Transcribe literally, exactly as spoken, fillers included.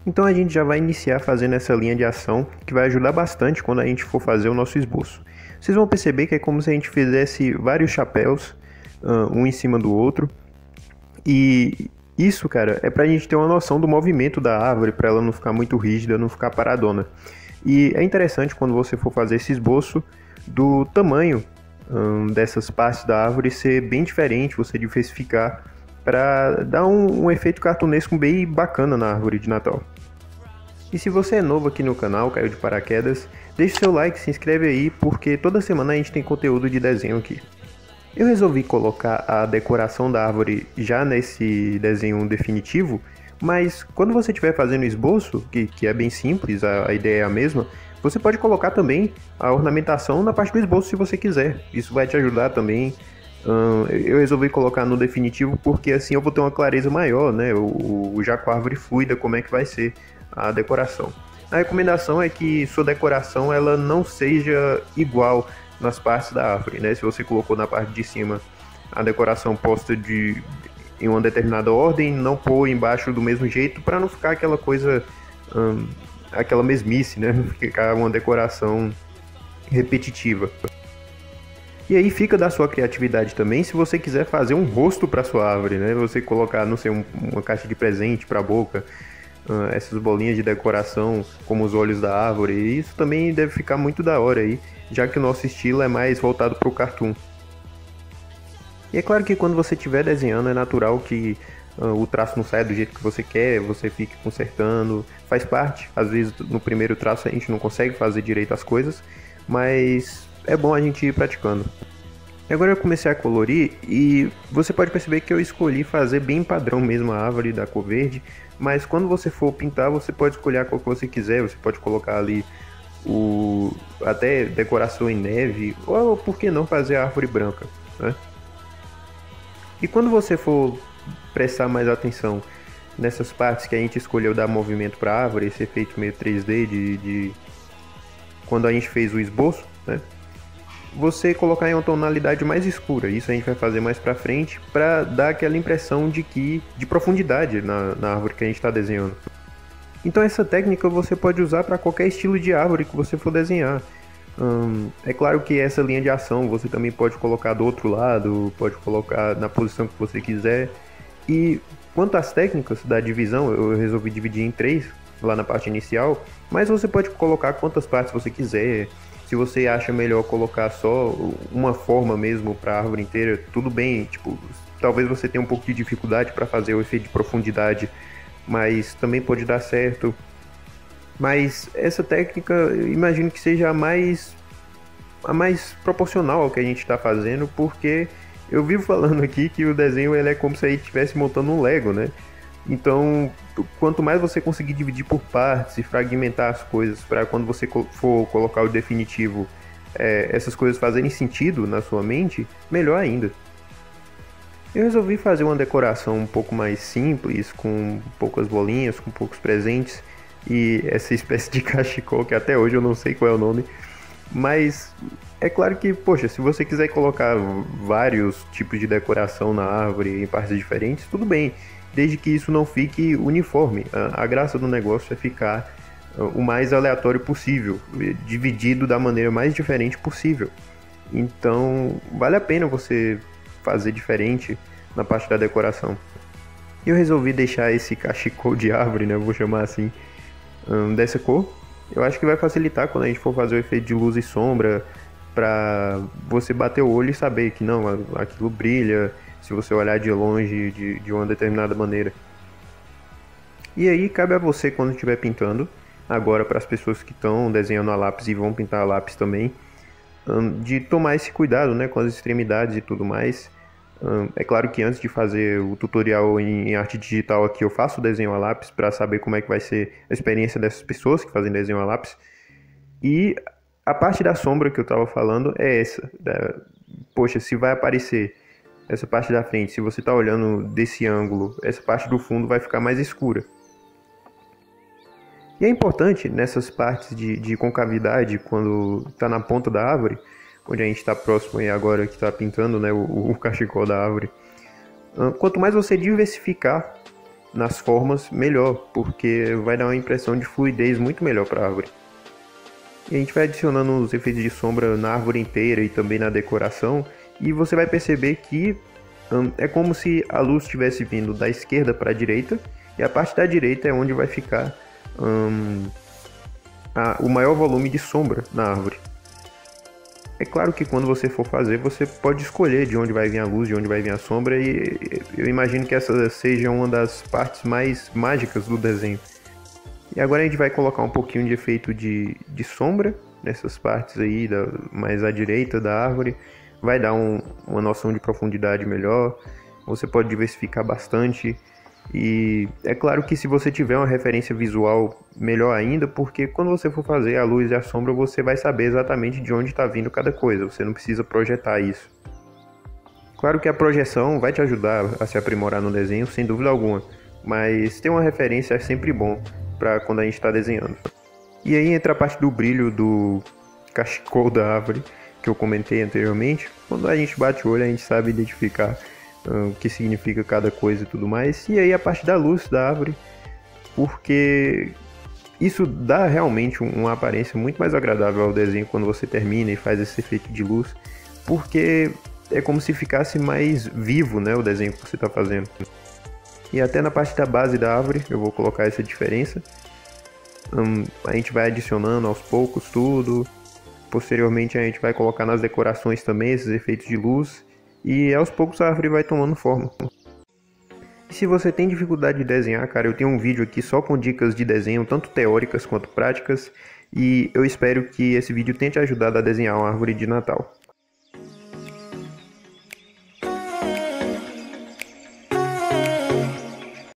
Então a gente já vai iniciar fazendo essa linha de ação, que vai ajudar bastante quando a gente for fazer o nosso esboço. Vocês vão perceber que é como se a gente fizesse vários chapéus, um em cima do outro, e isso, cara, é pra gente ter uma noção do movimento da árvore, para ela não ficar muito rígida, não ficar paradona. E é interessante quando você for fazer esse esboço, do tamanho hum, dessas partes da árvore ser bem diferente, você diversificar, para dar um, um efeito cartunesco bem bacana na árvore de Natal. E se você é novo aqui no canal, caiu de paraquedas, deixe seu like, se inscreve aí, porque toda semana a gente tem conteúdo de desenho aqui. Eu resolvi colocar a decoração da árvore já nesse desenho definitivo, mas quando você estiver fazendo o esboço, que, que é bem simples, a, a ideia é a mesma, você pode colocar também a ornamentação na parte do esboço se você quiser. Isso vai te ajudar também. Hum, eu resolvi colocar no definitivo porque assim eu vou ter uma clareza maior, né? O, o, já com a árvore fluida, como é que vai ser a decoração. A recomendação é que sua decoração ela não seja igual nas partes da árvore, né? Se você colocou na parte de cima a decoração posta de, em uma determinada ordem, não pôr embaixo do mesmo jeito para não ficar aquela coisa, hum, aquela mesmice, né? Ficar uma decoração repetitiva. E aí fica da sua criatividade também, se você quiser fazer um rosto para sua árvore, né? Você colocar, não sei, um, uma caixa de presente para a boca, uh, essas bolinhas de decoração como os olhos da árvore, e isso também deve ficar muito da hora aí, já que o nosso estilo é mais voltado para o cartoon. E é claro que quando você estiver desenhando é natural que uh, o traço não saia do jeito que você quer, você fique consertando, faz parte. Às vezes no primeiro traço a gente não consegue fazer direito as coisas, mas é bom a gente ir praticando. E agora eu comecei a colorir e você pode perceber que eu escolhi fazer bem padrão mesmo a árvore da cor verde, mas quando você for pintar você pode escolher a cor que você quiser, você pode colocar ali o até decoração em neve, ou por que não fazer a árvore branca, né? E quando você for prestar mais atenção nessas partes que a gente escolheu dar movimento para a árvore, esse efeito meio três D de, de quando a gente fez o esboço, né? Você colocar em uma tonalidade mais escura, isso a gente vai fazer mais para frente para dar aquela impressão de que de profundidade na, na árvore que a gente está desenhando. Então essa técnica você pode usar para qualquer estilo de árvore que você for desenhar. Hum, é claro que essa linha de ação você também pode colocar do outro lado, pode colocar na posição que você quiser. E quanto às técnicas da divisão, eu resolvi dividir em três lá na parte inicial, mas você pode colocar quantas partes você quiser. Se você acha melhor colocar só uma forma mesmo para a árvore inteira, tudo bem. Tipo, talvez você tenha um pouco de dificuldade para fazer o efeito de profundidade, mas também pode dar certo. Mas essa técnica, eu imagino que seja a mais, a mais proporcional ao que a gente está fazendo, porque eu vivo falando aqui que o desenho ele é como se a gente estivesse montando um Lego, né? Então, quanto mais você conseguir dividir por partes e fragmentar as coisas para quando você for colocar o definitivo, é, essas coisas fazerem sentido na sua mente, melhor ainda. Eu resolvi fazer uma decoração um pouco mais simples, com poucas bolinhas, com poucos presentes e essa espécie de cachecol que até hoje eu não sei qual é o nome, mas é claro que, poxa, se você quiser colocar vários tipos de decoração na árvore em partes diferentes, tudo bem, desde que isso não fique uniforme. A, a graça do negócio é ficar uh, o mais aleatório possível, dividido da maneira mais diferente possível. Então, vale a pena você fazer diferente na parte da decoração. Eu resolvi deixar esse cachecol de árvore, né, eu vou chamar assim, um, dessa cor. Eu acho que vai facilitar quando a gente for fazer o efeito de luz e sombra, para você bater o olho e saber que não, aquilo brilha, se você olhar de longe de, de uma determinada maneira. E aí cabe a você, quando estiver pintando, agora para as pessoas que estão desenhando a lápis e vão pintar a lápis também, de tomar esse cuidado, né, com as extremidades e tudo mais. É claro que antes de fazer o tutorial em arte digital aqui, eu faço o desenho a lápis para saber como é que vai ser a experiência dessas pessoas que fazem desenho a lápis. E a parte da sombra que eu estava falando é essa. Da, poxa, se vai aparecer essa parte da frente, se você está olhando desse ângulo, essa parte do fundo vai ficar mais escura. E é importante nessas partes de, de concavidade, quando está na ponta da árvore, onde a gente está próximo aí agora que está pintando, né, o, o cachecol da árvore. Quanto mais você diversificar nas formas melhor, porque vai dar uma impressão de fluidez muito melhor para a árvore. E a gente vai adicionando os efeitos de sombra na árvore inteira e também na decoração, e você vai perceber que hum, é como se a luz estivesse vindo da esquerda para a direita, e a parte da direita é onde vai ficar hum, a, o maior volume de sombra na árvore. É claro que quando você for fazer, você pode escolher de onde vai vir a luz, de onde vai vir a sombra, e eu imagino que essa seja uma das partes mais mágicas do desenho. E agora a gente vai colocar um pouquinho de efeito de, de sombra nessas partes aí, da, mais à direita da árvore. Vai dar um, uma noção de profundidade melhor, você pode diversificar bastante. E é claro que se você tiver uma referência visual, melhor ainda, porque quando você for fazer a luz e a sombra, você vai saber exatamente de onde está vindo cada coisa, você não precisa projetar isso. Claro que a projeção vai te ajudar a se aprimorar no desenho, sem dúvida alguma, mas ter uma referência é sempre bom para quando a gente está desenhando. E aí entra a parte do brilho do cachecol da árvore, que eu comentei anteriormente. Quando a gente bate o olho, a gente sabe identificar o que significa cada coisa e tudo mais. E aí a parte da luz da árvore, porque isso dá realmente uma aparência muito mais agradável ao desenho quando você termina e faz esse efeito de luz, porque é como se ficasse mais vivo, né, o desenho que você está fazendo. E até na parte da base da árvore eu vou colocar essa diferença. Hum, a gente vai adicionando aos poucos tudo. Posteriormente a gente vai colocar nas decorações também esses efeitos de luz. E aos poucos a árvore vai tomando forma. E se você tem dificuldade de desenhar, cara, eu tenho um vídeo aqui só com dicas de desenho, tanto teóricas quanto práticas. E eu espero que esse vídeo tenha te ajudado a desenhar uma árvore de Natal.